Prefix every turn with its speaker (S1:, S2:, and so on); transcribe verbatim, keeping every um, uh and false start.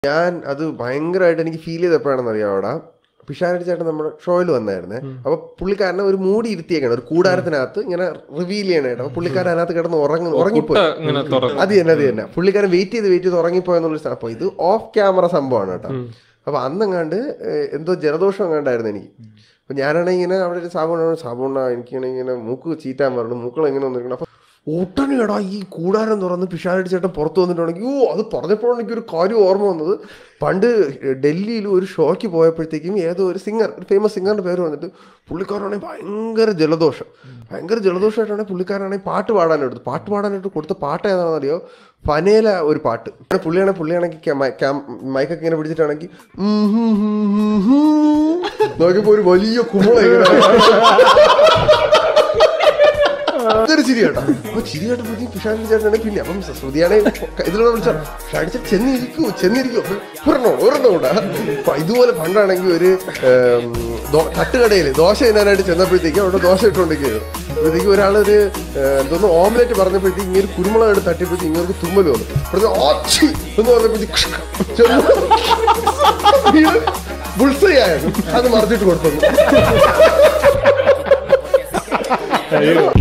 S1: ഞാൻ അത് ഭയങ്കരമായിട്ട് എനിക്ക് ഫീൽ ചെയ്തപ്പോഴാണെന്ന് അറിയാം. അവിടെ പിഷാരടി ചേട്ടൻ നമ്മുടെ ഷോയിൽ വന്നായിരുന്നേ. അപ്പൊ പുള്ളിക്കാരനെ ഒരു മൂടി ഇരുത്തിയേക്കാണ്, ഒരു കൂടാരത്തിനകത്ത് ഇങ്ങനെ റിവീൽ ചെയ്യാനായിട്ട്. അപ്പൊ പുള്ളിക്കാരൻ അതിനകത്ത് കിടന്ന് ഉറങ്ങി ഉറങ്ങിപ്പോയി. അത് തന്നെ അത് തന്നെ പുള്ളിക്കാരൻ വെയിറ്റ് ചെയ്ത് വെയിറ്റ് ചെയ്ത് ഉറങ്ങിപ്പോയെന്നുള്ളൊരു സംഭവം. അപ്പൊ ഇത് ഓഫ് ക്യാമറ സംഭവമാണ് കേട്ടോ. അപ്പൊ അന്നെങ്ങാണ്ട് എന്തോ ജലദോഷം എങ്ങാണ്ടായിരുന്നു എനിക്ക്. അപ്പൊ ഞാനാണെങ്കിൽ ഇങ്ങനെ അവിടെ ഒരു സാബുണ്ണ സാബുണ്ണ എനിക്കാണെങ്കിൽ ഇങ്ങനെ മൂക്ക് ചീറ്റാൻ പറഞ്ഞു, മൂക്കൾ എങ്ങനെ വന്നിരിക്കണം. അപ്പൊ ഒട്ടനെടാ ഈ കൂടാരം തുറന്ന് പിഷാരടി ചേട്ടൻ പുറത്ത് വന്നിട്ടുണ്ടെങ്കിൽ ഓ അത് പറഞ്ഞപ്പോഴാണ് എനിക്കൊരു കാര്യം ഓർമ്മ വന്നത്. പണ്ട് ഡൽഹിയിൽ ഒരു ഷോയ്ക്ക് പോയപ്പോഴത്തേക്കും ഏതോ ഒരു സിംഗർ, ഒരു ഫേമസ് സിംഗറിന്റെ പേര് വന്നിട്ട് പുള്ളിക്കാരനാണെങ്കിൽ ഭയങ്കര ജലദോഷം ഭയങ്കര ജലദോഷമായിട്ടാണെങ്കിൽ പുള്ളിക്കാരനാണെങ്കിൽ പാട്ട് പാടാനെടുത്തു. പാട്ട് പാടാനായിട്ട് കൊടുത്ത പാട്ട് ഏതാണെന്നറിയോ? ഫനേല ഒരു പാട്ട്. പുള്ളിയാണെങ്കിൽ പുള്ളിയാണെങ്കിൽ മൈക്കൊക്കെ ഇങ്ങനെ പിടിച്ചിട്ടാണെങ്കിൽ നോക്കിയപ്പോ ഒരു വലിയ കുമ്പള ഒരു ചിരി കേട്ടോ. അപ്പൊ ചിരി കേട്ടപ്പോഴത്തേക്കും പിഷാരടി ചേട്ടനാണെങ്കിൽ പിന്നെ അപ്പം ശ്രുതിയാണെങ്കിൽ ഇതിലൂടെ വിളിച്ചാൽ പിഷാരടി ചേട്ടൻ ചെന്നിരിക്കൂ ചെന്നിരിക്കൂ ഒരെണ്ണോ ഒരെണ്ണോടാ. അപ്പൊ ഇതുപോലെ പണ്ടാണെങ്കിൽ ഒരു തട്ടുകടയിൽ ദോശ തിന്നാനായിട്ട് ചെന്നപ്പോഴത്തേക്കും അവിടെ ദോശ ഇട്ടുകൊണ്ടിരിക്കുകയായിരുന്നു. അപ്പോഴത്തേക്കും ഒരാളൊരു എന്തോന്ന് ഓംലെറ്റ് പറഞ്ഞപ്പോഴത്തേക്കും ഇങ്ങനെ കുരുമുളക് എടുത്ത് തട്ടിയപ്പോഴത്തേക്കും ഇങ്ങനെ തുമ്മൽ വന്നു. അപ്പോഴത്തേക്ക് എന്ന് പറഞ്ഞപ്പോഴത്തേക്കും ബുൾസൈ ആയിരുന്നു. അത് മറിച്ചിട്ട് കൊടുത്തു.